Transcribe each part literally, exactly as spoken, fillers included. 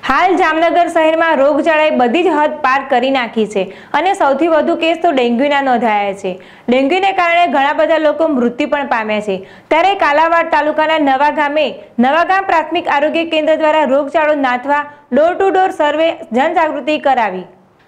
हाल जामनगर शहर में रोगचाळाए बधी ज हद पार करी नाखी छे अने सौथी वधु केस तो डेंग्यूना नोंधाया छे। डेंग्यूने कारणे घणा बधा लोको मृत्यु पण पाम्या छे। त्यारे कालावाड तालुकाना नवा गामे नवागाम प्राथमिक आरोग्य केन्द्र द्वारा रोगचाळो नाथवा डोर टू डोर सर्वे जनजागृति करावी।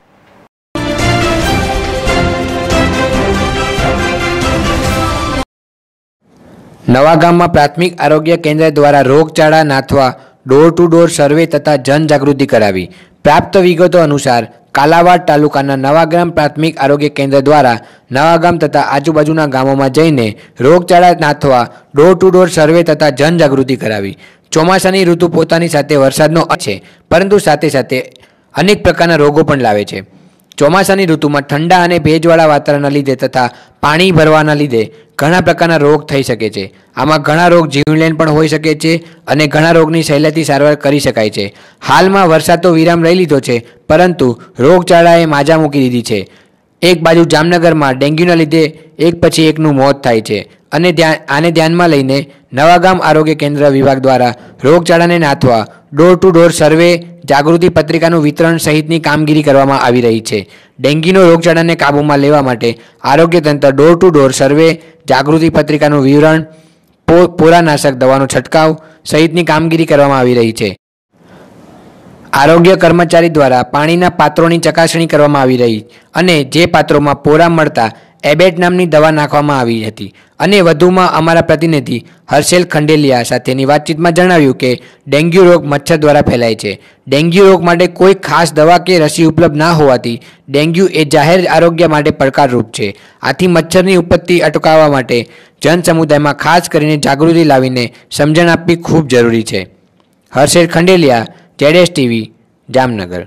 नवागाम में प्राथमिक आरोग्य केन्द्र द्वारा रोगचाळा नाथवा डोर टू डोर सर्वे तथा जनजागृति करावी। प्राप्त विगतो अनुसार कालावाड तालुकाना नवागाम प्राथमिक आरोग्य केन्द्र द्वारा नवागाम तथा आजुबाजुना गामों में जईने रोगचाळा नाथवा डोर टू डोर सर्वे तथा जनजागृति करावी। ચોમાસાની ઋતુ પોતાની સાથે વરસાદનો છે, પરંતુ સાથે સાથે અનેક પ્રકારના રોગો પણ લાવે છે। ચોમાસાની ઋતુમાં ઠંડા અને ભેજવાળા વાતાવરણના લીધે તથા પાણી ભરવાના લીધે ઘણા પ્રકારના રોગ થઈ શકે છે। આમાં ઘણા રોગ જીવલેણ પણ હોઈ શકે છે અને ઘણા રોગની સહેલાઈથી સારવાર કરી શકાય છે। હાલમાં વરસાદ તો વિરામ લઈ લીધો છે, પરંતુ રોગચાળાએ માજા મૂકી દીધી છે। એક બાજુ જામનગરમાં ડેન્ગ્યુના લીધે એક પછી એકનું મોત થાય છે અને આને ધ્યાનમાં લઈને નવાગામ આરોગ્ય કેન્દ્ર વિભાગ દ્વારા રોગચાળાને નાથવા ડોર ટુ ડોર સર્વે જાગૃતિ પત્રિકાનું વિતરણ સહિતની કામગીરી કરવામાં આવી રહી છે। ડેન્ગ્યુનો રોગચાળાને કાબૂમાં લેવા માટે આરોગ્ય તંત્ર ડોર ટુ ડોર સર્વે જાગૃતિ પત્રિકાનું વિતરણ પો પોરાનાશક દવાનો છંટકાવ સહિતની કામગીરી કરવામાં આવી રહી છે। आरोग्य कर्मचारी द्वारा पाणीना पात्रोनी चकासणी करवामां आवी रही अने जे पात्रोमां पोरा मळता एबेट नामनी दवा नाखवामां आवी हती अने वधुमां अमारा प्रतिनिधि हर्षेल खंडेलिया साथेनी वातचीतमां जणाव्युं के डेंग्यू रोग मच्छर द्वारा फैलाय छे। डेंग्यू रोग माटे कोई खास दवा के रसी उपलब्ध ना होवाथी डेंग्यू ए जाहेर आरोग्य माटे પડકારરૂપ छे। आथी मच्छरनी उत्पत्ति अटकाववा माटे जनसमुदायमां खास करीने जागृति लावीने समजण आपवी खूब जरूरी छे। हर्षेल खंडेलिया, जेडेस टीवी, जामनगर।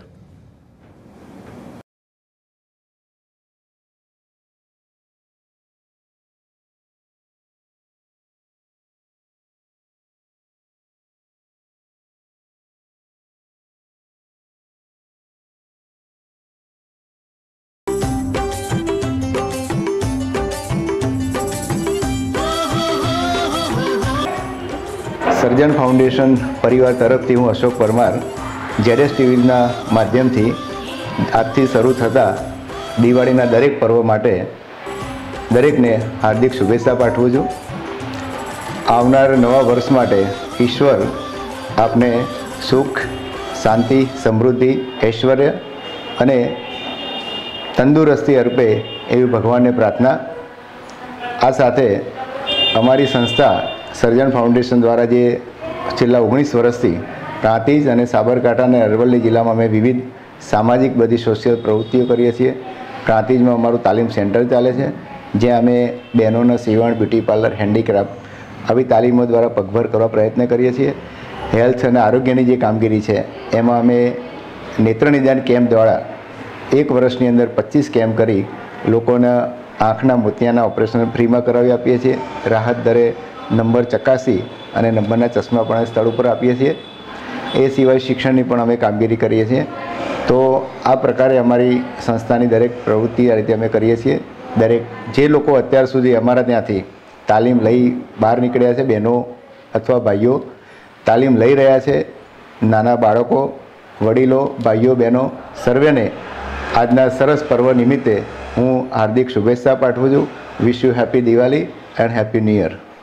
सर्जन फाउंडेशन परिवार तरफथी हूँ अशोक परमार जेडेस टीवीना माध्यमथी આજથી શરૂ થતા દિવાળીના દરેક પર્વ માટે દરેકને હાર્દિક શુભેચ્છા પાઠવું છું। આવનાર નવા વર્ષ માટે ઈશ્વર આપને સુખ, શાંતિ, સમૃદ્ધિ, ઐશ્વર્ય અને તંદુરસ્તી અર્પે એવી ભગવાનને પ્રાર્થના। આ સાથે અમારી સંસ્થા સર્જન ફાઉન્ડેશન દ્વારા જે છેલ્લા ઓગણીસ વર્ષથી પ્રાંતિજ અને સાબરકાંઠા અને અરવલ્લી જિલ્લામાં અમે વિવિધ સામાજિક બધી સોશિયલ પ્રવૃત્તિઓ કરીએ છીએ। પ્રાંતિજમાં અમારું તાલીમ સેન્ટર ચાલે છે, જ્યાં અમે બહેનોના સીવણ, બ્યુટી પાર્લર, હેન્ડીક્રાફ્ટ આવી તાલીમો દ્વારા પગભર કરવા પ્રયત્ન કરીએ છીએ। હેલ્થ અને આરોગ્યની જે કામગીરી છે એમાં અમે નેત્ર નિદાન કેમ્પ દ્વારા એક વર્ષની અંદર પચીસ કેમ્પ કરી લોકોના આંખના મોતિયાના ઓપરેશન ફ્રીમાં કરાવી આપીએ છીએ। રાહત દરે નંબર ચકાસી અને નંબરના ચશ્મા પણ સ્થળ ઉપર આપીએ છીએ। એ સિવાય શિક્ષણની પણ અમે કામગીરી કરીએ છીએ। તો આ પ્રકારે અમારી સંસ્થાની દરેક પ્રવૃત્તિ આ રીતે અમે કરીએ છીએ। દરેક જે લોકો અત્યાર સુધી અમારા ત્યાંથી તાલીમ લઈ બહાર નીકળ્યા છે, બહેનો અથવા ભાઈઓ તાલીમ લઈ રહ્યા છે, નાના બાળકો, વડીલો, ભાઈઓ, બહેનો સર્વેને આજના સરસ પર્વ નિમિત્તે હું હાર્દિક શુભેચ્છા પાઠવું છું। Wish you happy Diwali and happy new year.